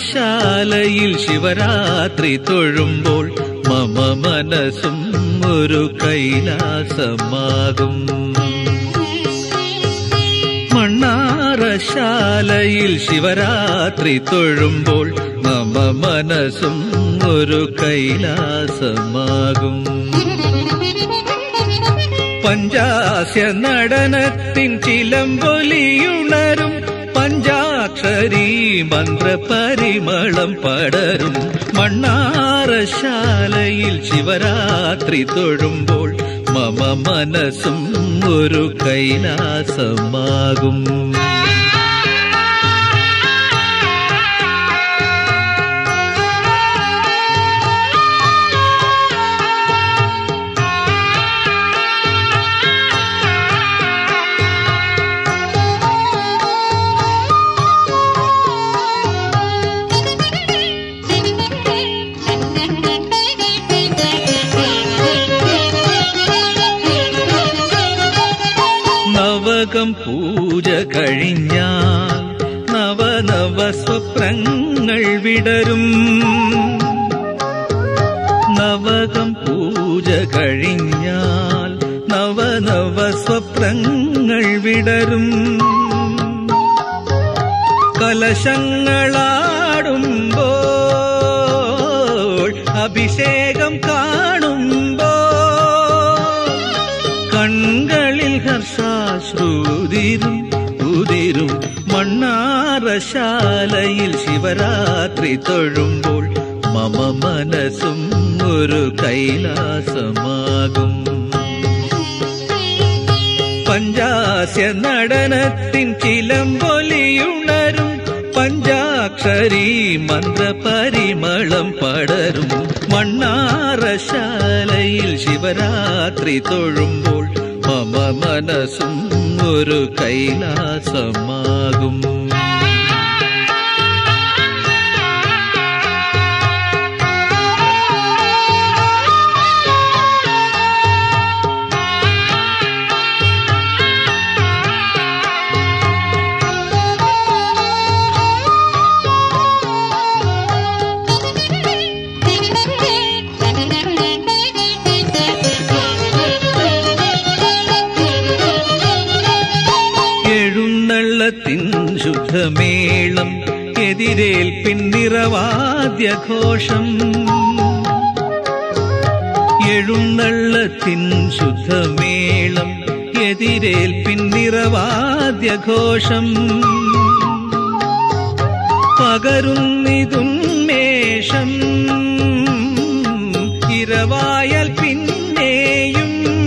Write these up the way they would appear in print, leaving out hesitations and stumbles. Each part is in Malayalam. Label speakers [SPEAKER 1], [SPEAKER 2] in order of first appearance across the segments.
[SPEAKER 1] മണ്ണാറശാലയിൽ ശിവരാത്രി തൊഴുമ്പോൾ മമ മനസ്സും ഒരു കൈലാസമാകും. മണ്ണാറശാലയിൽ ശിവരാത്രി തൊഴുമ്പോൾ മമ മനസ്സും ഒരു കൈലാസമാകും. പഞ്ചാസ്യ നടനത്തിൻ ചിലമ്പൊലിയുണരും പഞ്ചാക്ഷരി മന്ത്രപരിമളം പടരും. മണ്ണാറശാലയിൽ ശിവരാത്രി തൊഴുമ്പോൾ മമ മനസ്സും ഒരു കൈലാസമാകും. നവകം പൂജ കഴിഞ്ഞാൽ നവനവ സ്വപ്നങ്ങൾ വിടരും. നവകം പൂജ കഴിഞ്ഞാൽ നവനവ സ്വപ്നങ്ങൾ വിടരും. കലശങ്ങളാടുമ്പോൾ അഭിഷേകം കാണുമ്പോൾ കൺകളിൽ ഹർഷാശ്രുതിരും ഉതിരും. മണ്ണാറശാലയിൽ ശിവരാത്രി തൊഴുമ്പോൾ മമ മനസ്സും ഒരു കൈലാസമാകും. പഞ്ചാസ്യ നടനത്തിൻ ചിലമ്പൊലിയുണരും പഞ്ചാക്ഷരി മന്ത്രപരിമളം പടരും. മണ്ണാറശാലയിൽ ശിവരാത്രി തൊഴുമ്പോൾ മമ മനസ്സും ഒരു കൈലാസമാകും. എഴുന്നള്ളത്തിൻ ശുദ്ധമേളം എതിരേൽപ്പിൻ നിറവാദ്യഘോഷം. എഴുന്നള്ളത്തിൻ ശുദ്ധമേളം എതിരേൽപ്പിൻ നിറവാദ്യഘോഷം. പകരുന്നിതുന്മേഷം ഇരവായൽ പിന്നെയും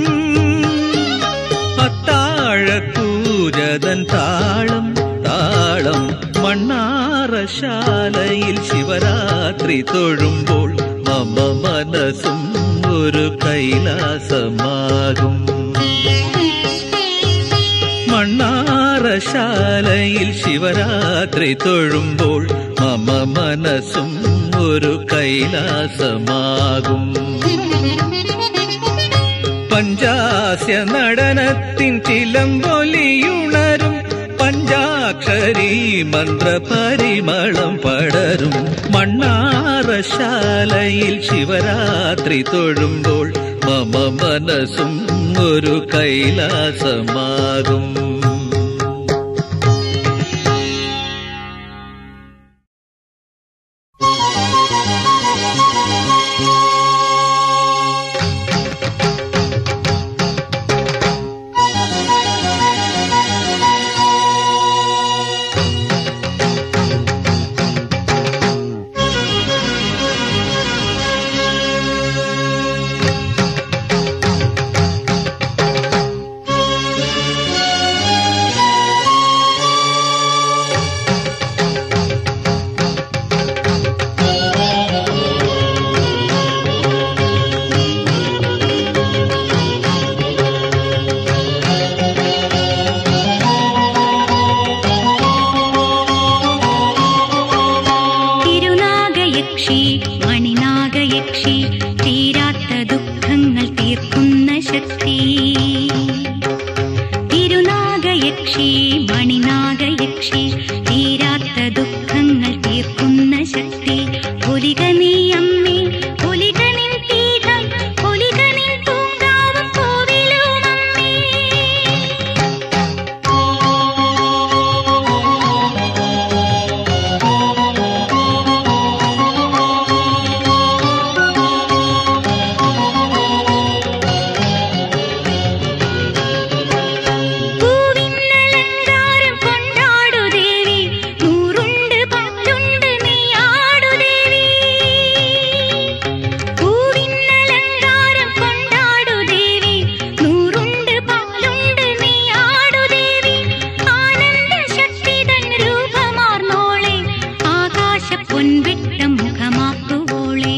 [SPEAKER 1] അത്താഴത്തൂജതൻ താളം താളം. മണ്ണാറശാലയിൽ ശിവരാത്രി തൊഴുമ്പോൾ മമ മനസ്സും ഒരു കൈലാസമാകും. മണ്ണാറശാലയിൽ ശിവരാത്രി തൊഴുമ്പോൾ മമ മനസ്സും ഒരു കൈലാസമാകും. പഞ്ചാസ്യ നടനത്തിൻ ചിലമ്പൊലിയുണരും പഞ്ചാക്ഷരി മന്ത്രപരിമളം പടരും. മണ്ണാറശാലയിൽ ശിവരാത്രി തൊഴുമ്പോൾ മമ മനസ്സും ഒരു കൈലാസമാകും.
[SPEAKER 2] മണിനാഗയക്ഷി തീരാത്ത ദുഃഖങ്ങൾ തീർക്കുന്ന പൊൻവെട്ട മുഖമാക്കുവോളേ.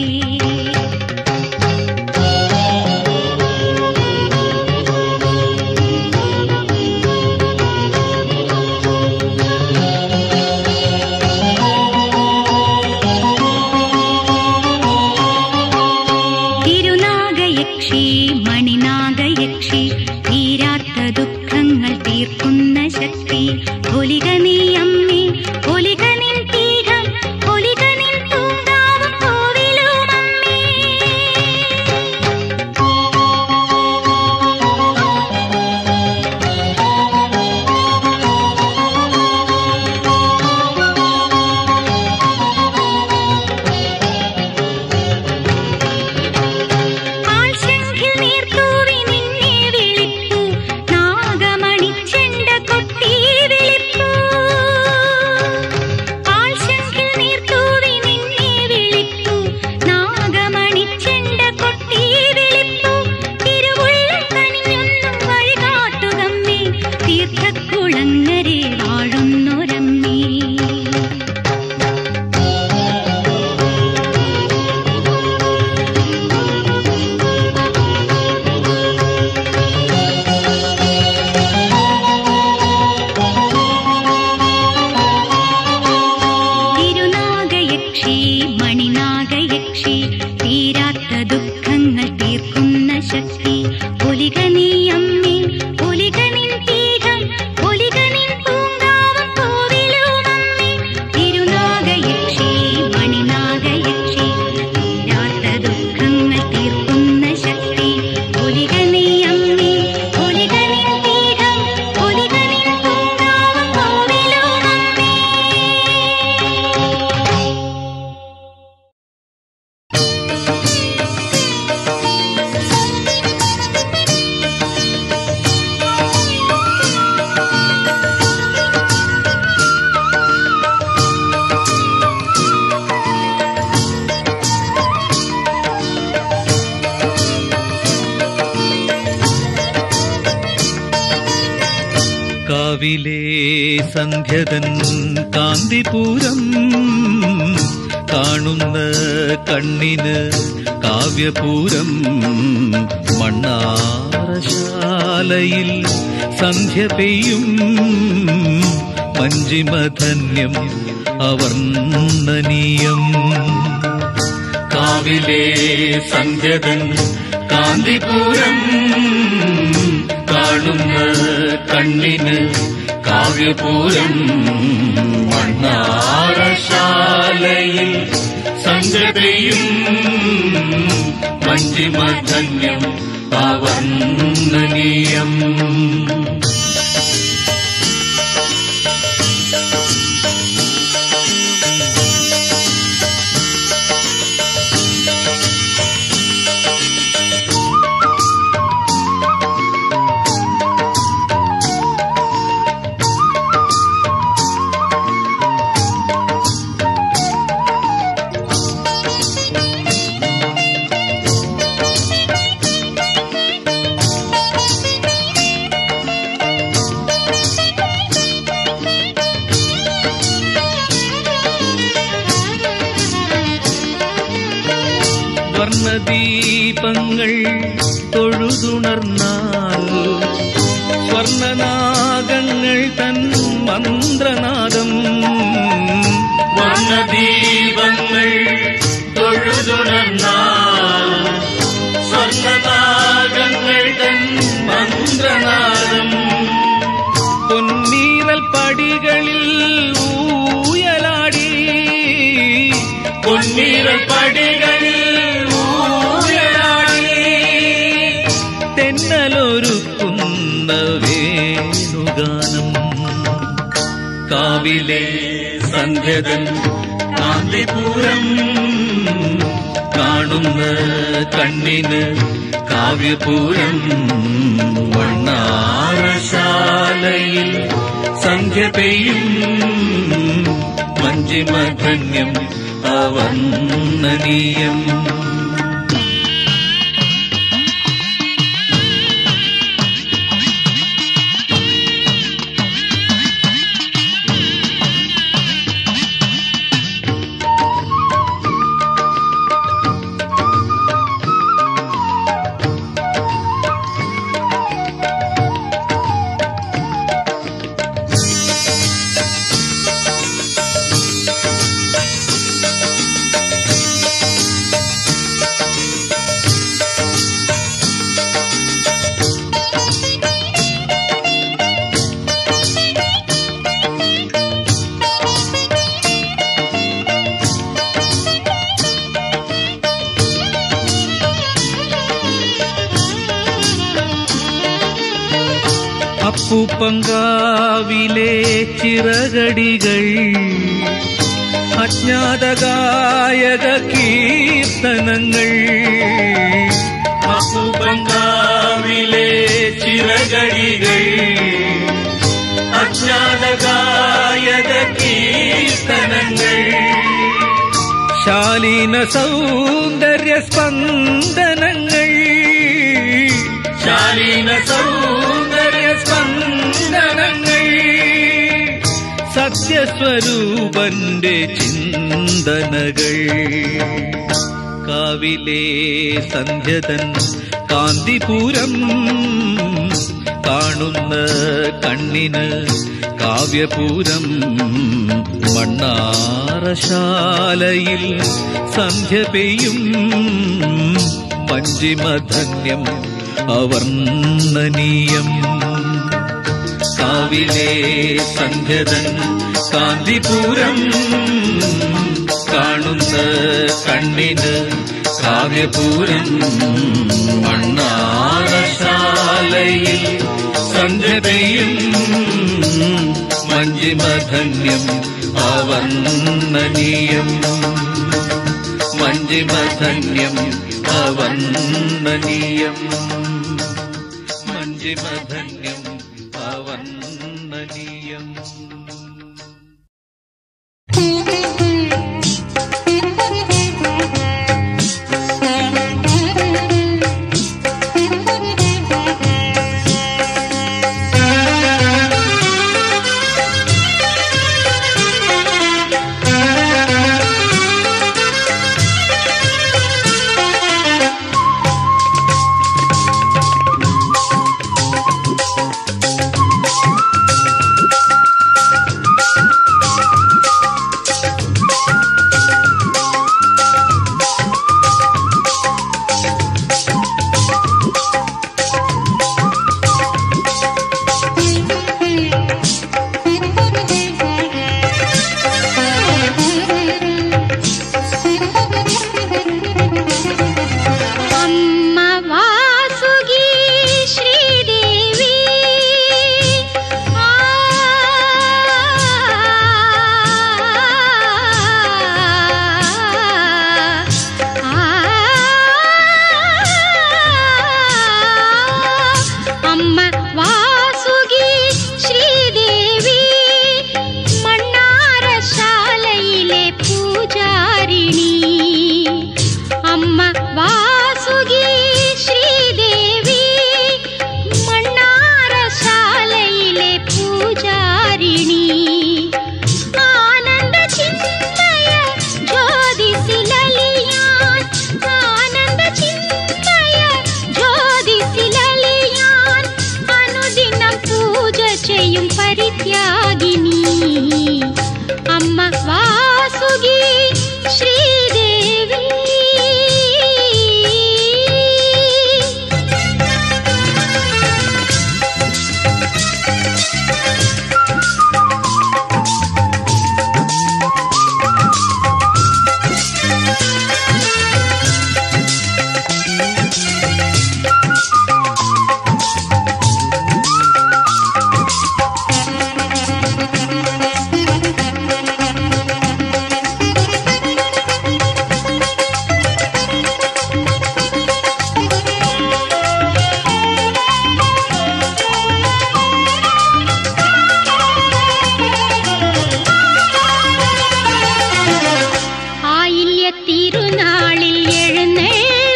[SPEAKER 2] തിരുനാഗയക്ഷി മണിനാഗയക്ഷി തീരാത്ത ദുഃഖങ്ങൾ തീർക്കുന്ന ശക്തി ഒലിക നീ അമ്മേ ഒലിക നിൻ പീഠം ഒലിക നിൻ പൂങ്കാവും കോവിലും അമ്മേ. ആൾശംഖിൽ നീർത്തൂവി നിന്നെ വിളിപ്പൂ നാഗമണിച്ചെണ്ട കൊട്ടി വിളിപ്പൂ. ആൾശംഖിൽ നീർത്തൂവി നിന്നെ വിളിപ്പൂ നാഗമണിച്ചെണ്ട കൊട്ടി വിളിപ്പൂ. തിരുവുള്ളം കനിഞ്ഞൊന്നു വഴികാട്ടുകമ്മേ തീർത്ഥക്കുളങ്ങരെ വാഴുന്നൊരമ്മേ. തിരുനാഗയക്ഷി മണിനാഗയക്ഷി തീരാത്ത ദുഃഖങ്ങൾ തീർക്കുന്ന ശക്തി ഒലിക നീ അമ്മേ ഒലിക നിൻ പീഠം ഒലിക നിൻ പൂങ്കാവും കോവിലും അമ്മേ. തിരുനാഗയക്ഷി മണിനാഗയക്ഷി തീരാത്ത ദുഃഖങ്ങൾ തീർക്കുന്ന ശക്തി ഒലിക നീ അമ്മേ ഒലിക നിൻ പീഠം ഒലിക നിൻ പൂങ്കാവും കോവിലും അമ്മേ.
[SPEAKER 1] കാവിലേ സന്ധ്യതൻ കാന്തിപൂരം കാണുന്ന കണ്ണിന് കാവ്യപൂരം. മണ്ണാറശാലയിൽ സന്ധ്യ പെയ്യും മഞ്ജിമധന്യം അവർണ്ണനീയം. കാവിലേ സന്ധ്യതൻ കാന്തിപൂരം കാണുന്ന കണ്ണിന് കാവ്യപൂരം. മണ്ണാറശാലയിൽ സന്ധ്യ പെയ്യും മഞ്ജിമധന്യം അവർണ്ണനീയം. സ്വർണദീപങ്ങൾ തൊഴുതുണർന്നാൽ സ്വർണനാഗങ്ങൾ തൻ മന്ത്രനാദം. വർണ്ണദീപങ്ങൾ തൊഴുതുണർന്നാൽ സ്വർണനാഗങ്ങൾ തൻ മന്ത്രനാദം. പൊന്നീറൽ പടികളിൽ ഊയലാടി പൊന്നീറൽ പടികളിൽ തെന്നലൊരുക്കുന്ന വേണുഗാനം. കാവിലേ സന്ധ്യതൻ കാന്തിപൂരം കാണുന്ന കണ്ണിന് കാവ്യപൂരം. മണ്ണാറശാലയിൽ സന്ധ്യ പെയ്യും മഞ്ജിമധന്യം അവർണ്ണനീയം. അപ്പൂപ്പങ്കാവിലെ ചിറകടികൾ അജ്ഞാത ഗായക കീർത്തനങ്ങൾ. അപ്പൂപ്പങ്കാവിലെ ചിറകടികൾ അജ്ഞാത ഗായക കീർത്തനങ്ങൾ. ശാലീന സൗന്ദര്യ സ്പന്ദനങ്ങൾ. ശാലീന സൗന്ദര്യ സ്പന്ദനങ്ങൾ. സത്യസ്വരൂപന്റെ ചിന്തനകൾ. കാവിലെ സന്ധ്യതൻ കാന്തിപുരം കാണുന്ന കണ്ണിന് കാവ്യപൂരം. മണ്ണാറശാലയിൽ സന്ധ്യ പെയ്യും മഞ്ജിമധന്യം അവർണ്ണനീയം. കാവിലെ സന്ധ്യതൻ കാന്തിപുരം കാണുന്ന കണ്ണിന് കാവ്യപൂരം. മണ്ണാറശാലയിൽ സന്ധ്യ പെയ്യും മഞ്ജിമധന്യം അവർണ്ണനീയം. മഞ്ജിമധന്യം അവർണ്ണനീയം. മഞ്ജിമധന്യം അവർണ്ണനീയം.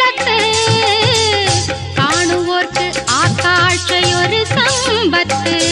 [SPEAKER 2] കാഴ്ചയൊരു സമ്പത്ത്.